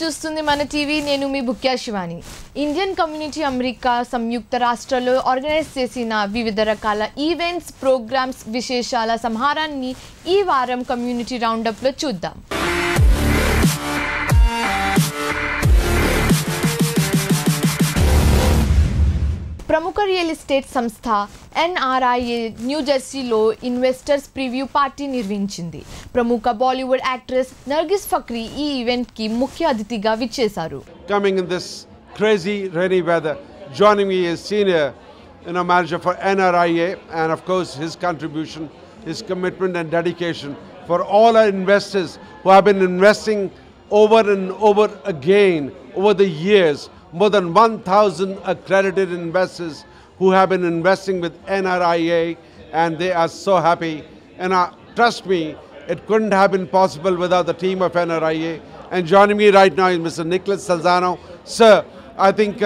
చూస్తుంది మన టీవీ నేను మీ Bhukya Shivani Indian community America సంయుక్త రాష్ట్రాల్లో ఆర్గనైజ్ చేసిన వివిధ రకాల ఈవెంట్స్ ప్రోగ్రామ్స్ విశేషాల సంహారాన్ని ఈ వారం కమ్యూనిటీ రౌండ్ అప్ లో చూద్దాం प्रमुख रियल एस्टेट संस्था NRIA न्यू जर्सीलो इन्वेस्टर्स प्रीव्यू पार्टी निर्वहिंचिंदी प्रमुख बॉलीवुड एक्ट्रेस नरगिस फक्री ई इवेंट की मुख्य अतिथिगा विच्चेसारू Coming in this crazy rainy weather, joining me is senior manager for NRIA, and of course his contribution, his commitment and dedication for all our investors who have been investing over and over again over the years. More than 1,000 accredited investors who have been investing with NRIA, and they are so happy. And trust me, it couldn't have been possible without the team of NRIA. And joining me right now is Mr. Nicholas Salzano. Sir, I think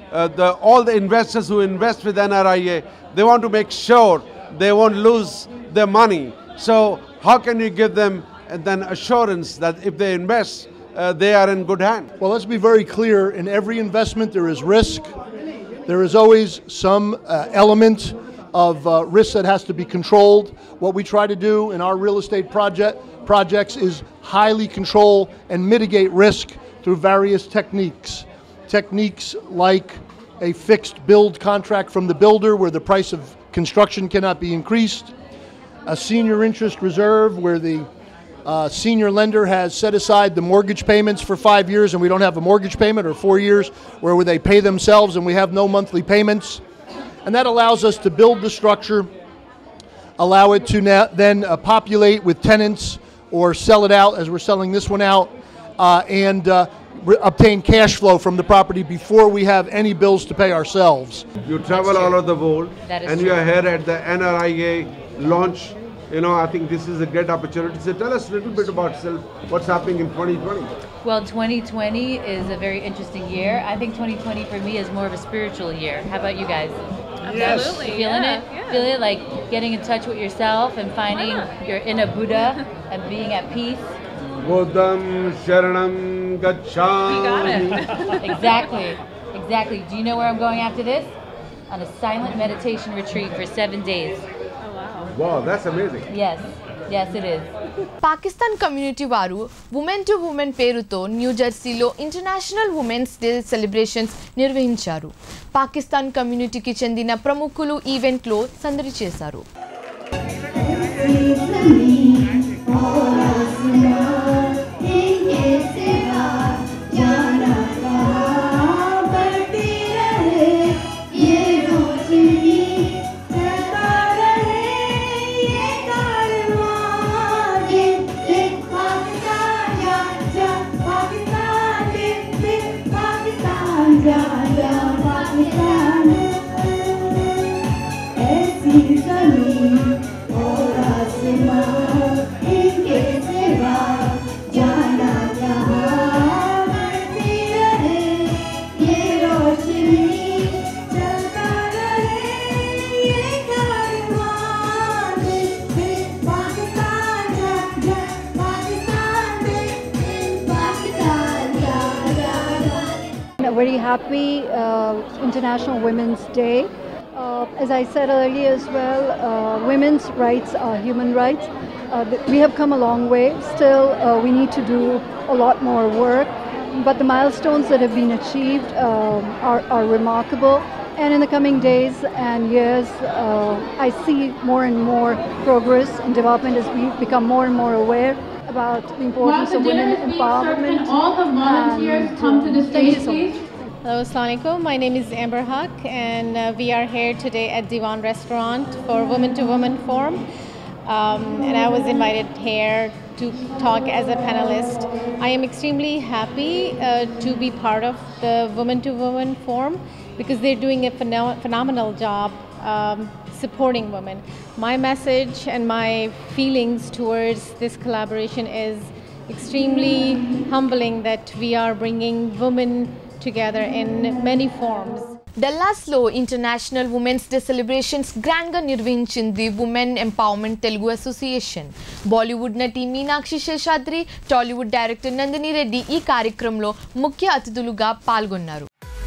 all the investors who invest with NRIA, they want to make sure they won't lose their money. So how can you give them then assurance that if they invest, they are in good hands? Well, let's be very clear. In every investment, there is risk. There is always some element of risk that has to be controlled. What we try to do in our real estate projects is highly control and mitigate risk through various techniques. Techniques like a fixed build contract from the builder where the price of construction cannot be increased, a senior interest reserve where the senior lender has set aside the mortgage payments for 5 years and we don't have a mortgage payment, or 4 years where they pay themselves and we have no monthly payments. And that allows us to build the structure, allow it to then populate with tenants or sell it out as we're selling this one out, and obtain cash flow from the property before we have any bills to pay ourselves. You travel all over the world and you are here at the NRIA launch. I think this is a great opportunity. So tell us a little bit about what's happening in 2020. Well, 2020 is a very interesting year. I think 2020 for me is more of a spiritual year. How about you guys? Absolutely. Feeling it? Yeah. Feeling it, like getting in touch with yourself and finding your inner Buddha and being at peace? Buddham Sharanam Gacchami. You got it. Exactly. Do you know where I'm going after this? On a silent meditation retreat for 7 days. Wow, that's amazing. Yes it is. Pakistan community వారు women to women పేరుతో New జెర్సీలో international women's day celebrations నిర్వహించారు. పాకిస్తాన్ కమ్యూనిటీకి చెందిన ప్రముఖులు ఈవెంట్లో సందడి చేశారు. Very happy International Women's Day. As I said earlier as well, women's rights are human rights. We have come a long way. Still, we need to do a lot more work. But the milestones that have been achieved are remarkable. And in the coming days and years, I see more and more progress and development as we become more and more aware about the importance of women empowerment. All the volunteers come to the stage, please. Hello, Assalamualaikum. My name is Amber Huck, and we are here today at Diwan Restaurant for Women to Women Forum. And I was invited here to talk as a panelist. I am extremely happy to be part of the Women to Women Forum because they're doing a phenomenal job supporting women. My message and my feelings towards this collaboration is extremely humbling that we are bringing women together in many forms. డల్లాస్లో international women's day celebrations గ్రాండ్గా నిర్వహించింది women empowerment Telugu association. Bollywood నటి Meenakshi Seshadri, Tollywood director Nandini Reddy ఈ కార్యక్రమంలో ముఖ్య అతిథులుగా పాల్గొన్నారు.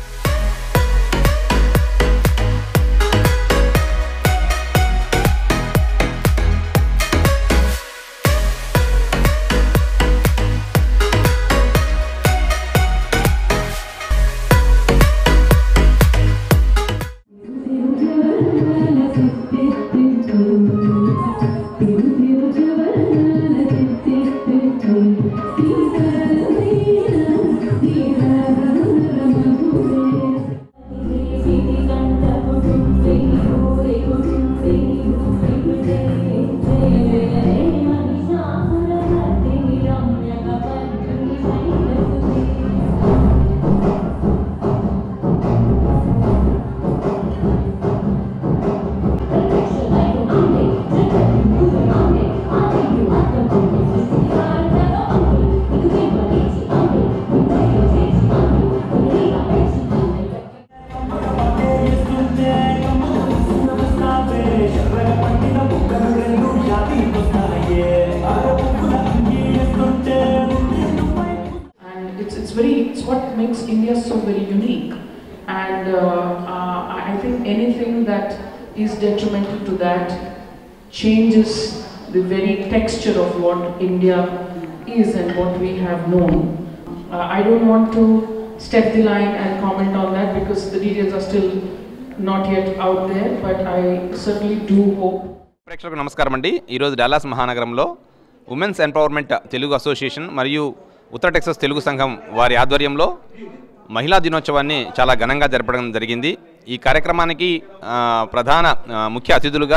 It's what makes India so very unique, and I think anything that is detrimental to that changes the very texture of what India is and what we have known. I don't want to step the line and comment on that because the details are still not yet out there, but I certainly do hope. ప్రేక్షకులకు నమస్కారం అండి. ఈరోజు Dallas మహానగరంలో women's empowerment Telugu association మరియు ఉత్తర Texas Telugu సంఘం వారి ఆధ్వర్యంలో మహిళా దినోత్సవాన్ని చాలా ఘనంగా జరపడం జరిగింది. ఈ కార్యక్రమానికి ప్రధాన ముఖ్య అతిథులుగా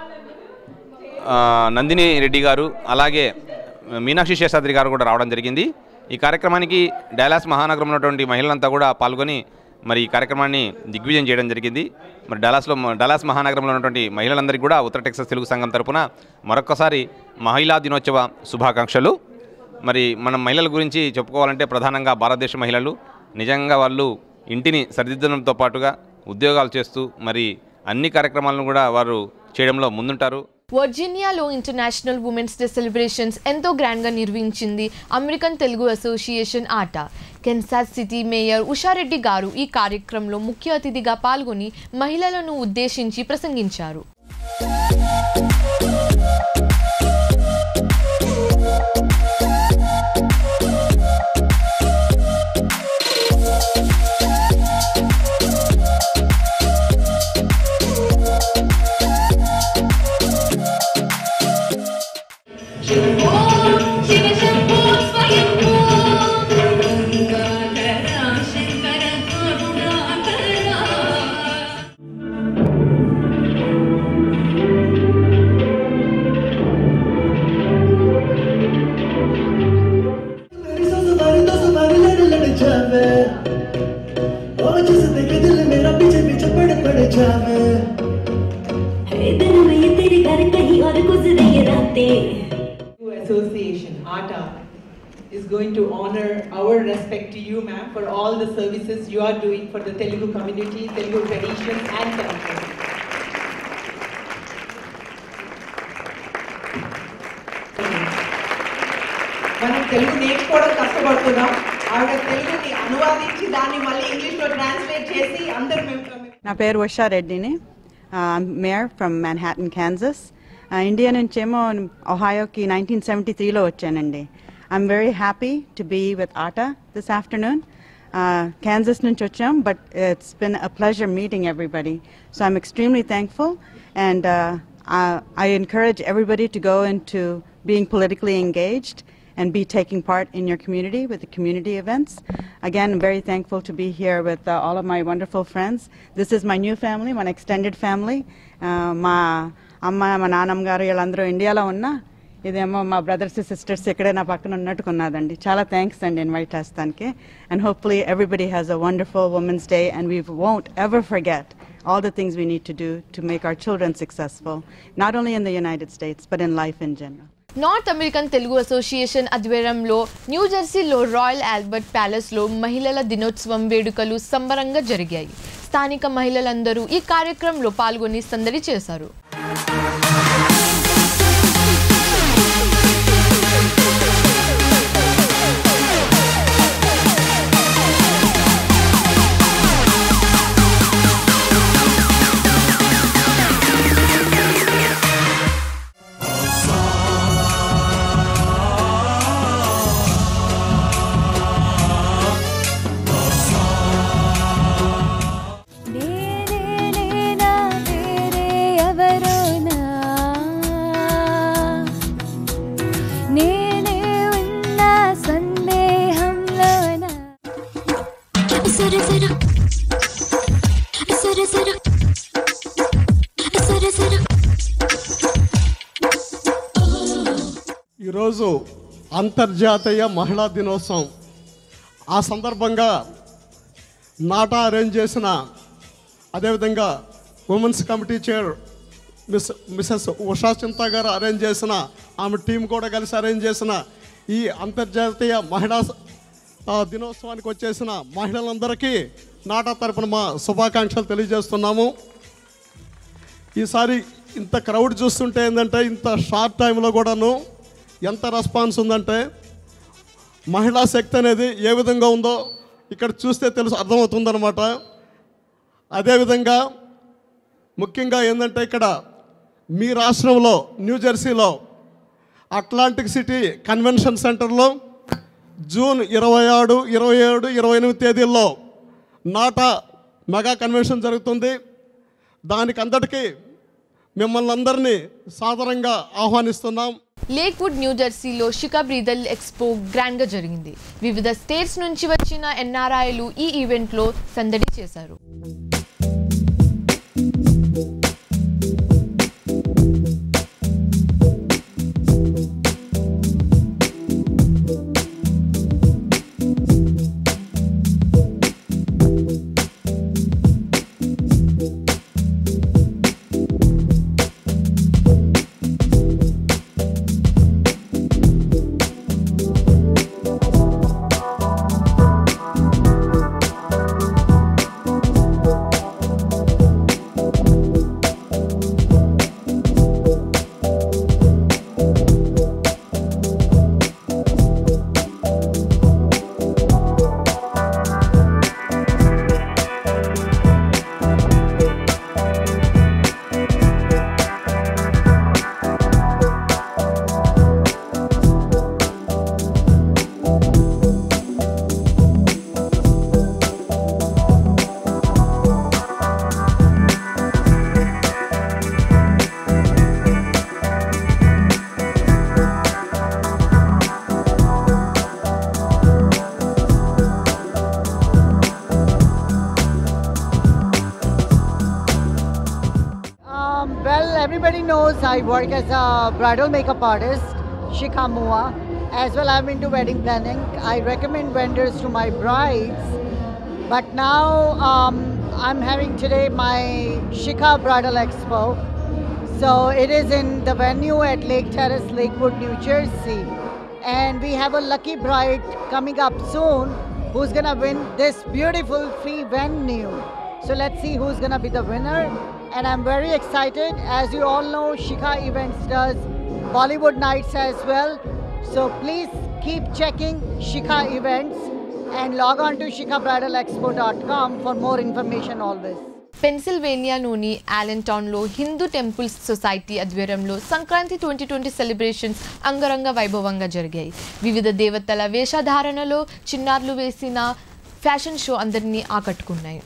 నందిని రెడ్డి గారు అలాగే మీనాక్షి శేషాద్రి గారు కూడా రావడం జరిగింది. ఈ కార్యక్రమానికి డల్లాస్ మహానగరంలో ఉన్నటువంటి మహిళలంతా కూడా పాల్గొని మరి ఈ కార్యక్రమాన్ని దిగ్విజయం చేయడం జరిగింది. మరి డల్లాస్ మహానగరంలో ఉన్నటువంటి మహిళలందరికీ కూడా ఉత్తర టెక్సస్ తెలుగు సంఘం తరపున మరొకసారి మహిళా దినోత్సవ శుభాకాంక్షలు. మరి మనం మహిళల గురించి చెప్పుకోవాలంటే ప్రధానంగా భారతదేశ మహిళలు నిజంగా వాళ్ళు ఇంటిని సరిదిద్దడంతో పాటుగా ఉద్యోగాలు చేస్తూ మరి అన్ని కార్యక్రమాలను కూడా వారు చేయడంలో ముందుంటారు. వర్జీనియాలో ఇంటర్నేషనల్ ఉమెన్స్ డే సెలబ్రేషన్స్ ఎంతో గ్రాండ్గా నిర్వహించింది అమెరికన్ తెలుగు అసోసియేషన్ ఆట. కెన్సాస్ సిటీ మేయర్ ఉషారెడ్డి గారు ఈ కార్యక్రమంలో ముఖ్య అతిథిగా పాల్గొని మహిళలను ఉద్దేశించి ప్రసంగించారు. Association ATA is going to honor our respect to you, ma'am, for all the services you are doing for the Telugu community, Telugu traditions and culture. మనం తెలుగు నేర్చుకోవడం కష్టపడుతున్నాం. ఆవిడ తెలుగుని అనువాదించి దాన్ని మళ్ళీ ఇంగ్లీష్లో ట్రాన్స్లేట్ చేసి అందరూ మేము. నా పేరు ఉషా రెడ్డిని. Mayor from Manhattan, Kansas. India నుంచేమో ఒహాయోకి 1973లో వచ్చానండి. I'm very happy to be with ATA this afternoon. Kansas నుంచి వచ్చాం, but it's been a pleasure meeting everybody. So I'm extremely thankful, and I encourage everybody to go into being politically engaged and be taking part in your community with the community events. Again, I'm very thankful to be here with all of my wonderful friends. This is my new family, my extended family. మా అమ్మ మా నాన్నమ్మ గారు వీళ్ళందరూ ఇండియాలో ఉన్నా ఇదేమో మా బ్రదర్స్ సిస్టర్స్ ఇక్కడే నా పక్కన ఉన్నట్టుకున్నదండి. చాలా థ్యాంక్స్ అండి ఇన్వైట్ చేస్తానికి. And hopefully everybody has a wonderful women's day and we won't ever forget all the things we need to do to make our children successful, not only in the United States but in life in general. North American Telugu association ఆధ్వర్యంలో న్యూజెర్సీలో royal Albert ప్యాలెస్లో మహిళల దినోత్సవం వేడుకలు సంబరంగా జరిగాయి. స్థానిక మహిళలందరూ ఈ కార్యక్రమంలో పాల్గొని సందడి చేశారు. ఈరోజు అంతర్జాతీయ మహిళా దినోత్సవం. ఆ సందర్భంగా నాటా అరేంజ్ చేసిన, అదేవిధంగా women's committee chair Mrs Usha Chinta garu arrange చేసిన, ఆమె టీం కూడా కలిసి అరేంజ్ చేసిన ఈ అంతర్జాతీయ మహిళా దినోత్సవానికి వచ్చేసిన మహిళలందరికీ నాటా తరపున మా శుభాకాంక్షలు తెలియజేస్తున్నాము. ఈసారి ఇంత క్రౌడ్ చూస్తుంటే ఏంటంటే, ఇంత షార్ట్ టైంలో కూడాను ఎంత రెస్పాన్స్ ఉందంటే, మహిళా శక్తి అనేది ఏ విధంగా ఉందో ఇక్కడ చూస్తే అర్థమవుతుందన్నమాట. అదేవిధంగా ముఖ్యంగా ఏంటంటే, ఇక్కడ మీ రాష్ట్రంలో న్యూజెర్సీలో అట్లాంటిక్ సిటీ కన్వెన్షన్ సెంటర్లో జూన్ 26, 27, 28 తేదీల్లో నాటా మెగా కన్వెన్షన్ జరుగుతుంది. దానికి అందరికీ మిమ్మల్ని అందరినీ సాదరంగా ఆహ్వానిస్తున్నాం. లేక్వుడ్ న్యూజెర్సీలో షికా బ్రీదల్ ఎక్స్పో గ్రాండ్గా జరిగింది. వివిధ స్టేట్స్ నుంచి వచ్చిన ఎన్ఆర్ఐలు ఈ ఈవెంట్లో సందడి చేశారు. Everybody knows I work as a bridal makeup artist, Shikha Mua. As well, I'm into wedding planning. I recommend vendors to my brides. But now I'm having today my Shikha Bridal Expo. So it is in the venue at Lake Terrace, Lakewood, New Jersey. And we have a lucky bride coming up soon who's gonna win this beautiful free venue. So let's see who's gonna be the winner. And I'm very excited. As you all know, Shikha Events does Bollywood nights as well. So please keep checking Shikha Events and log on to shikhabridalexpo.com for more information always. పెన్సిల్వేనియాలోని ఆలెన్టౌన్లో Hindu temples society ఆధ్వర్యంలో Sankranti 2020 celebrations అంగరంగ వైభవంగా జరిగాయి. వివిధ దేవతల వేషధారణలో చిన్నారులు వేసిన ఫ్యాషన్ షో అందరినీ ఆకట్టుకున్నాయి.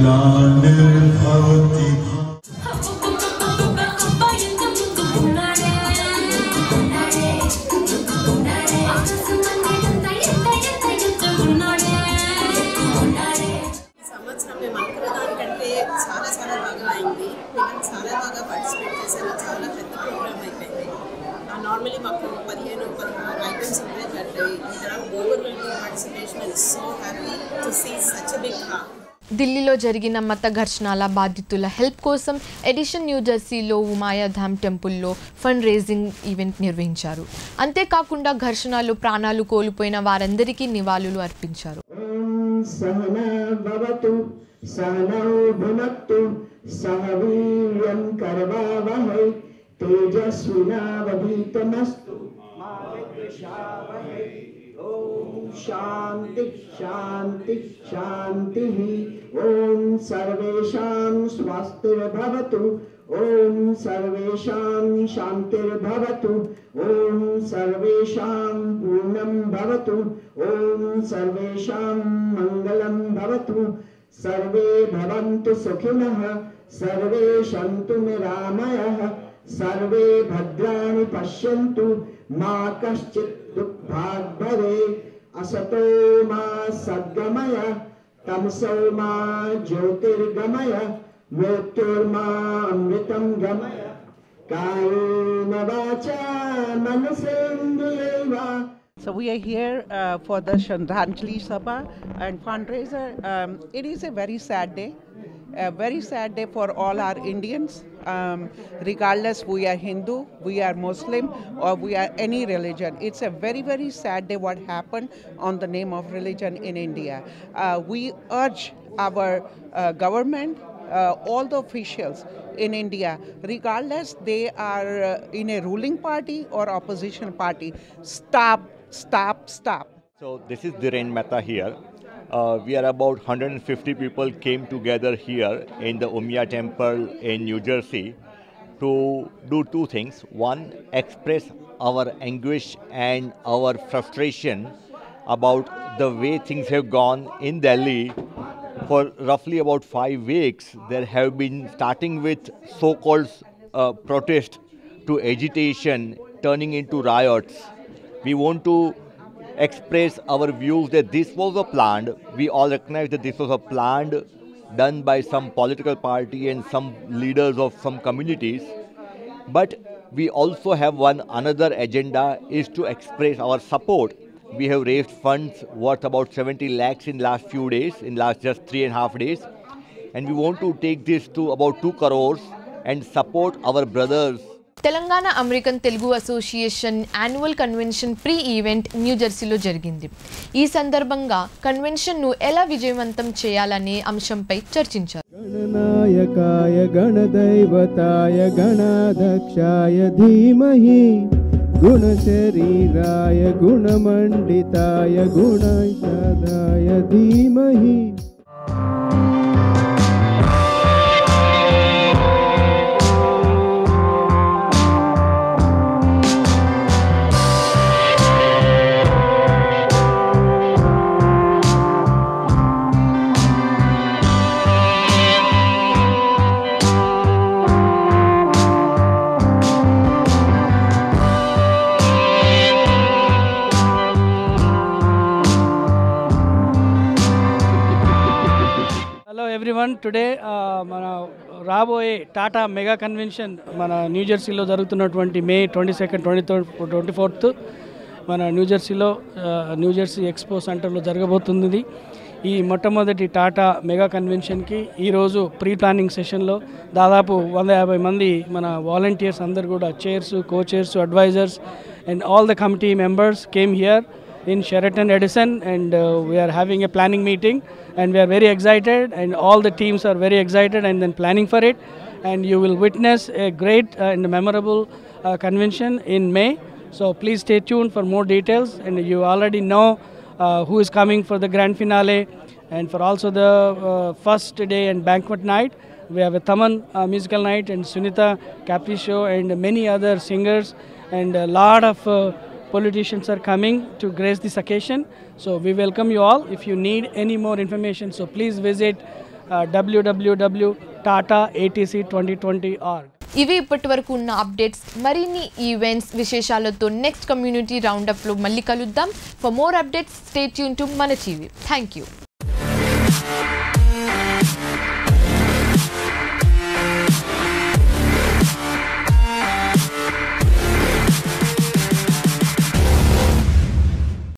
ग्लानिर्भवति సంవత్సరం మేము అనుకున్న దానికంటే చాలా చాలా బాగా అయింది. పిల్లలు చాలా బాగా పార్టిసిపేట్ చేశారు. చాలా పెద్ద ప్రోగ్రామ్ అయిపోయింది. నార్మల్లీ మాకు 15-16 ఐటమ్స్ ఉంటాయి, but overwhelming participation and so happy to see such a big heart. ఢిల్లీలో జరిగిన మత ఘర్షణల బాధితుల హెల్ప్ కోసం ఎడిషన్ న్యూజెర్సీలో ఉమాయాధామ్ టెంపుల్లో ఫండ్ రేజింగ్ ఈవెంట్ నిర్వహించారు. అంతేకాకుండా ఘర్షణలో ప్రాణాలు కోల్పోయిన వారందరికీ నివాళులు అర్పించారు. शांति शांति शांति ओम सर्वेषां स्वास्तिर्भवतु ओम सर्वेषां शांतिर्भवतु ओम सर्वेषां पूर्णं भवतु ओम सर्वेषां मंगलं भवतु सर्वे भवन्तु सुखिनः सर्वे सन्तु निरामयः सर्वे भद्राणि पश्यन्तु मा कश्चित् दुःखात् भवेत् असतो मा सद्गमय तमसो मा ज्योतिर्गमय मृत्युर्मा अमृतं गमय कायेन वाचा मनसेन्द्रियैर्वा. So we are here for the Shraddhanjali Sabha and fundraiser. It is a very sad day. A very sad day for all our Indians, regardless we are Hindu, we are Muslim, or we are any religion. It's a very, very sad day what happened on the name of religion in India. We urge our government, all the officials in India, regardless they are in a ruling party or opposition party, stop. So this is Dhiren Mehta here. We are about 150 people came together here in the Umya temple in New Jersey to do two things. One, express our anguish and our frustration about the way things have gone in Delhi. For roughly about 5 weeks, there have been starting with so-called protest to agitation turning into riots. We want to express our views that this was a planned. We all recognize that this was a planned, done by some political party and some leaders of some communities. But we also have another agenda is to express our support. We have raised funds worth about 70 lakhs in last few days, in last just 3.5 days. And we want to take this to about 2 crores and support our brothers. Telangana American Telugu association annual convention pre event న్యూజెర్సీలో జరిగింది. ఈ సందర్భంగా కన్వెన్షన్ను ఎలా విజయవంతం చేయాలనే అంశంపై చర్చించారు. గణనాయకాయ గణదైవతాయ గణాధ్యక్షాయ ధీమహి గుణశరీరాయ గుణమండితాయ గుణైషాదాయ ధీమహి. everyone. Today మన రాబోయే టాటా మెగా కన్వెన్షన్ మన న్యూజెర్సీలో జరుగుతున్నటువంటి మే 22, 23, 24 మన న్యూజెర్సీ ఎక్స్పో సెంటర్లో జరగబోతుంది. ఈ మొట్టమొదటి టాటా మెగా కన్వెన్షన్కి ఈరోజు ప్రీ ప్లానింగ్ సెషన్లో దాదాపు 150 మంది మన వాలంటీర్స్ అందరు కూడా chairs, co-chairs, advisors and all the committee members came here in Sheraton Edison, and we are having a planning meeting, and we are very excited, and all the teams are very excited and then planning for it, and you will witness a great and memorable convention in May. So please stay tuned for more details, and you already know who is coming for the grand finale and for also the first day and banquet night. We have a Taman musical night and Sunita Capri show and many other singers, and a lot of politicians are coming to grace this occasion. So we welcome you all. If you need any more information, so please visit www.tataatc2020.org. ఇవి ఇప్పటి వరకు ఉన్న updates. మరిన్ని events విశేషాలతో next community రౌండప్లో మళ్ళీ కలుద్దాం. For more updates stay tune to మన టీవీ. Thank you.